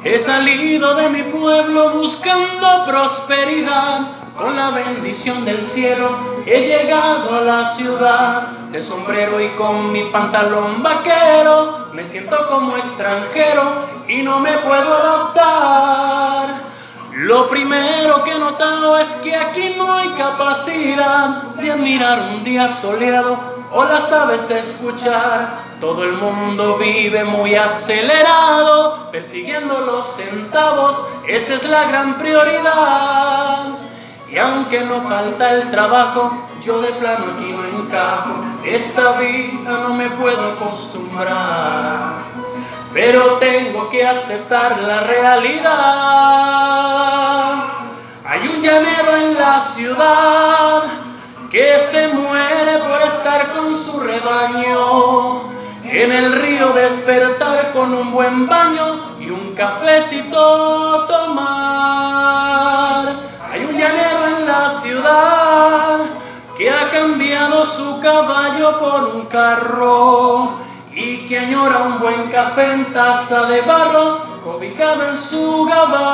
He salido de mi pueblo buscando prosperidad. Con la bendición del cielo he llegado a la ciudad. De sombrero y con mi pantalón vaquero me siento como extranjero y no me puedo adaptar. Lo primero que he notado es que aquí no hay capacidad de admirar un día soleado o las aves escuchar. Todo el mundo vive muy acelerado, persiguiendo los centavos, esa es la gran prioridad. Y aunque no falta el trabajo, yo de plano aquí no encajo. Esta vida no me puedo acostumbrar, pero tengo que aceptar la realidad. Hay un llanero en la ciudad que se muere por estar con su rebaño. En el río despertar con un buen baño y un cafecito tomar. Hay un llanero en la ciudad que ha cambiado su caballo por un carro y que añora un buen café en taza de barro, cobijado en su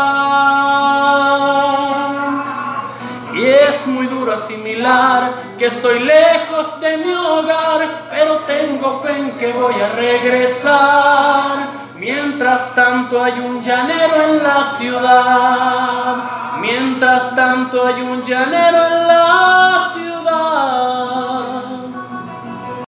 gabán. Y es muy duro asimilar que estoy lejos de mi hogar, pero tengo fe en que voy a regresar. Mientras tanto hay un llanero en la ciudad. Mientras tanto hay un llanero en la ciudad.